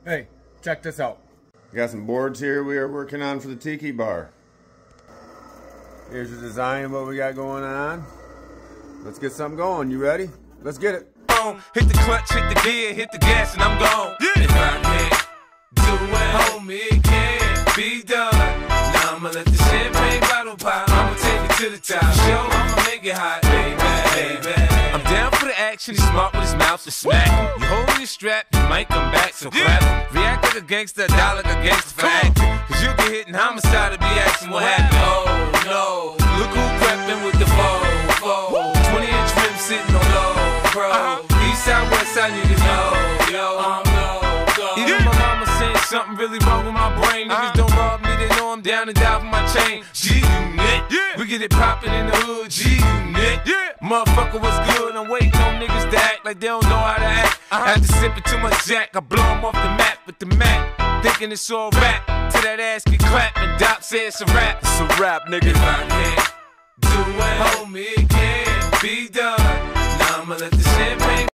Hey, check this out. Got some boards here we are working on for the tiki bar. Here's the design of what we got going on. Let's get something going. You ready? Let's get it. Hit the clutch, hit the gear, hit the gas, and I'm gone. Yeah. If I can't do it, homie, it can't be done. Now I'ma let the champagne bottle pop. I'ma take it to the top. Show, I'ma make it hot, baby, baby. I'm down for the action. He's smart with his mouth to smack. You holding your strap, you might come back, so clap. React like a gangster, die like a gangster for acting. Cause you'll get hit in homicide to be asking what happened. Oh no, look who crept in with the foe. 20-inch rim sitting on low, bro. East side, west side, niggas know, yo, I'm no. Even my mama saying something really wrong with my brain. Niggas don't rob me, they know I'm down and die for my chain. G-Unit, we get it poppin' in the hood. G-Unit, motherfucker, what's good? I'm waiting on niggas to act like they don't know how to act. After sipping too much Jack, I blow them off the map with the Mac. Thinking it's all rap, till that ass get clapped and Doc said it's a rap. It's a rap, nigga. If I can't do it, homie, it can't be done. Now I'ma let the champagne